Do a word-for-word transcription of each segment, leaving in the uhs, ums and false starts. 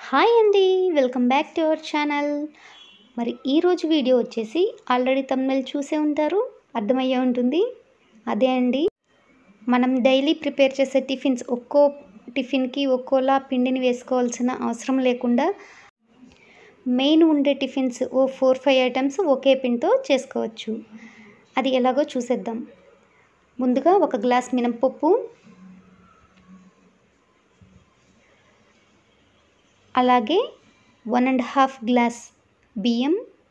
Hi అండి, welcome back to our channel. మరి ఈరోజు వీడియో వచ్చేసి ఆల్రెడీ తమ్ముళ్ళు చూసే ఉంటారు, అర్థమయ్యే ఉంటుంది. అదే అండి, మనం డైలీ ప్రిపేర్ చేసే టిఫిన్స్ ఒక్కో టిఫిన్కి ఒక్కోలా పిండిని వేసుకోవాల్సిన అవసరం లేకుండా మెయిన్ ఉండే టిఫిన్స్ ఓ ఫోర్ ఫైవ్ ఐటమ్స్ ఒకే పిండితో చేసుకోవచ్చు. అది ఎలాగో చూసేద్దాం. ముందుగా ఒక గ్లాస్ మినపప్పు, అలాగే వన్ అండ్ హాఫ్ గ్లాస్ బియ్యం,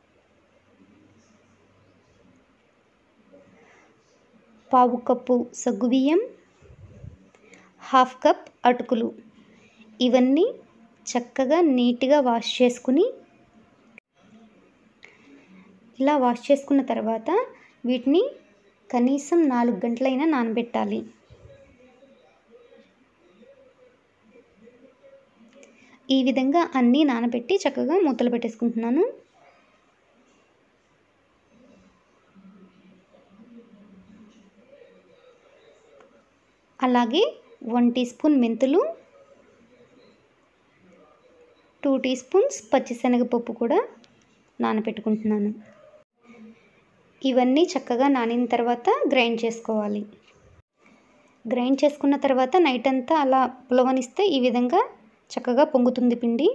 పావు కప్పు సగ్గుబియ్యం, హాఫ్ కప్ అటుకులు. ఇవన్నీ చక్కగా నీట్గా వాష్ చేసుకుని, ఇలా వాష్ చేసుకున్న తర్వాత వీటిని కనీసం నాలుగు గంటలైనా నానబెట్టాలి. ఈ విధంగా అన్నీ నానబెట్టి చక్కగా మూతలు పెట్టేసుకుంటున్నాను. అలాగే వన్ టీ స్పూన్ మెంతులు, టూ టీ స్పూన్స్ పచ్చిశనగపప్పు కూడా నానబెట్టుకుంటున్నాను. ఇవన్నీ చక్కగా నానిన తర్వాత గ్రైండ్ చేసుకోవాలి. గ్రైండ్ చేసుకున్న తర్వాత నైట్ అంతా అలా పులవనిస్తే ఈ విధంగా చక్కగా పొంగుతుంది పిండి.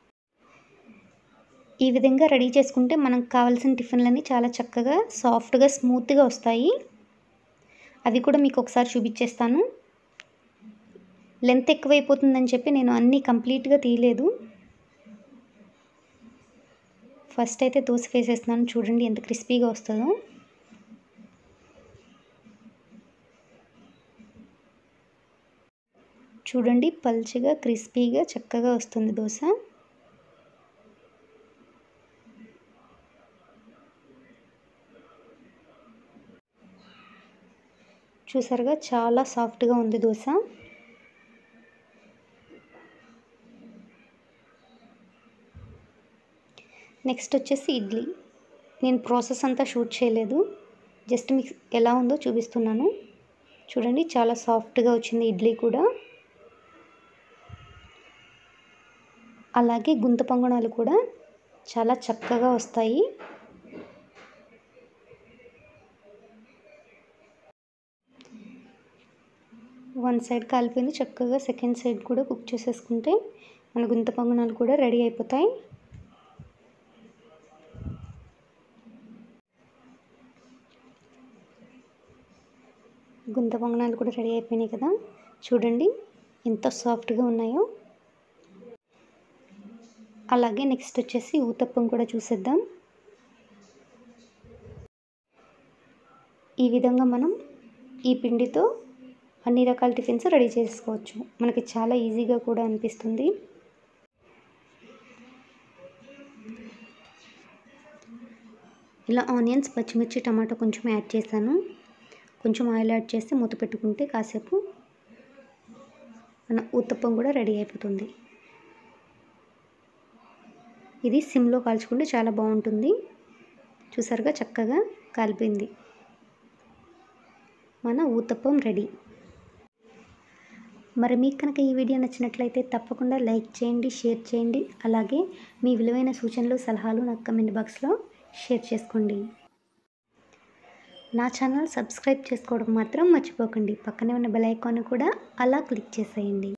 ఈ విధంగా రెడీ చేసుకుంటే మనకు కావాల్సిన టిఫిన్లన్నీ చాలా చక్కగా సాఫ్ట్గా స్మూత్గా వస్తాయి. అవి కూడా మీకు ఒకసారి చూపించేస్తాను. లెంత్ ఎక్కువైపోతుందని చెప్పి నేను అన్నీ కంప్లీట్గా తీయలేదు. ఫస్ట్ అయితే దోశ వేసేస్తున్నాను. చూడండి ఎంత క్రిస్పీగా వస్తుందో. చూడండి పల్చగా క్రిస్పీగా చక్కగా వస్తుంది దోశ. చూసారుగా చాలా సాఫ్ట్గా ఉంది దోశ. నెక్స్ట్ వచ్చేసి ఇడ్లీ. నేను ప్రాసెస్ అంతా షూట్ చేయలేదు, జస్ట్ మీకు ఎలా ఉందో చూపిస్తున్నాను. చూడండి చాలా సాఫ్ట్గా వచ్చింది ఇడ్లీ కూడా. అలాగే గుంత పొంగనాలు కూడా చాలా చక్కగా వస్తాయి. వన్ సైడ్ కాలిపోయింది, చక్కగా సెకండ్ సైడ్ కూడా కుక్ చేసేసుకుంటే మన గుంత పొంగనాలు కూడా రెడీ అయిపోతాయి. గుంత పొంగనాలు కూడా రెడీ అయిపోయినాయి కదా, చూడండి ఎంత సాఫ్ట్గా ఉన్నాయో. అలాగే నెక్స్ట్ వచ్చేసి ఊతప్పం కూడా చూసేద్దాం. ఈ విధంగా మనం ఈ పిండితో అన్ని రకాల టిఫిన్స్ రెడీ చేసుకోవచ్చు. మనకి చాలా ఈజీగా కూడా అనిపిస్తుంది. ఇలా ఆనియన్స్, పచ్చిమిర్చి, టమాటా కొంచెం యాడ్ చేశాను. కొంచెం ఆయిల్ యాడ్ చేసి మూత పెట్టుకుంటే కాసేపు మన ఊతప్పం కూడా రెడీ అయిపోతుంది. ఇది సిమ్లో కాల్చుకుంటే చాలా బాగుంటుంది. చూసారుగా చక్కగా కాలిపోయింది. మన ఊతప్పం రెడీ. మరి మీకు కనుక ఈ వీడియో నచ్చినట్లయితే తప్పకుండా లైక్ చేయండి, షేర్ చేయండి. అలాగే మీ విలువైన సూచనలు, సలహాలు నాకు కమెంట్ బాక్స్లో షేర్ చేసుకోండి. నా ఛానల్ సబ్స్క్రైబ్ చేసుకోవడం మాత్రం మర్చిపోకండి. పక్కనే ఉన్న బెల్ ఐకాన్ కూడా అలా క్లిక్ చేసేయండి.